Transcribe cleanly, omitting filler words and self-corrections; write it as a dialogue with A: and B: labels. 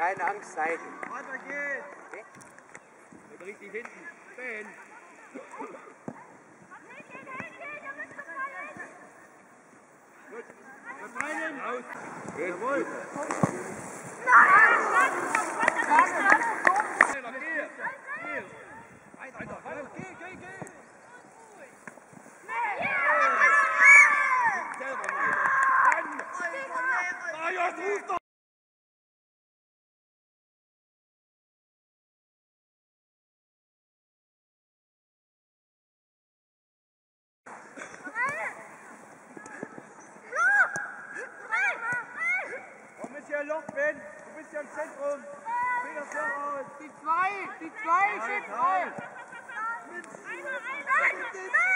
A: keine Angst zeigen.
B: Weiter geht's!
A: Okay?
B: Und richtig hinten. Ben! Gut. Verteilen! Raus! Jawohl! Komm jetzt hier Loch, Ben! Du bist ja im Zentrum! Zieh das Loch aus!
C: Die zwei sind frei!